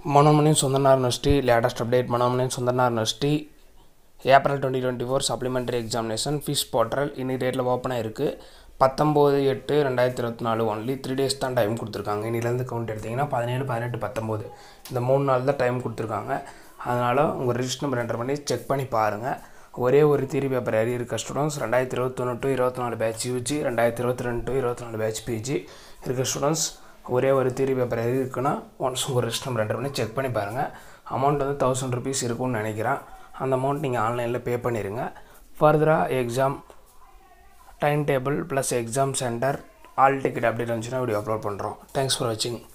Monomonin Sundar University latest update Monomonin Sundar University April 2024 supplementary examination fees portal இன்னி டேட்ல open ஆயிருக்கு 19/8/2024 only 3 days தான் time கொடுத்திருக்காங்க இன்னில இருந்து கவுண்ட் எடுத்தீங்கன்னா 17 18 19 இந்த 3 நாள் தான் டைம் கொடுத்திருக்காங்க அதனால உங்க ரெஜிஸ்டர் நம்பர் என்டர் பண்ணி செக் பண்ணி பாருங்க ஒரே ஒரு தியரி பேப்பர் ஏறி இருக்க students 2021 to 24 batch UG 2022 to 24 batch PG இருக்க ஸ்டூடண்ட்ஸ் ஒரே ஒரு தியரி பேப்பர் ஏறி இருக்குனா ஒன்ஸ் உங்க ரெஜிஸ்டர் நம்பர் என்டர் பண்ணி செக் பண்ணி பாருங்க அமௌண்ட் வந்து 1000 rupees இருக்கும்னு நினைக்கிறேன் அந்த அமௌண்ட் நீங்க ஆன்லைன்ல பே பண்ணிருங்க ஃபர்தரா exam time table plus exam center all ticket update வந்துச்சுனா வீடியோ அப்லோட் பண்றோம் thanks for watching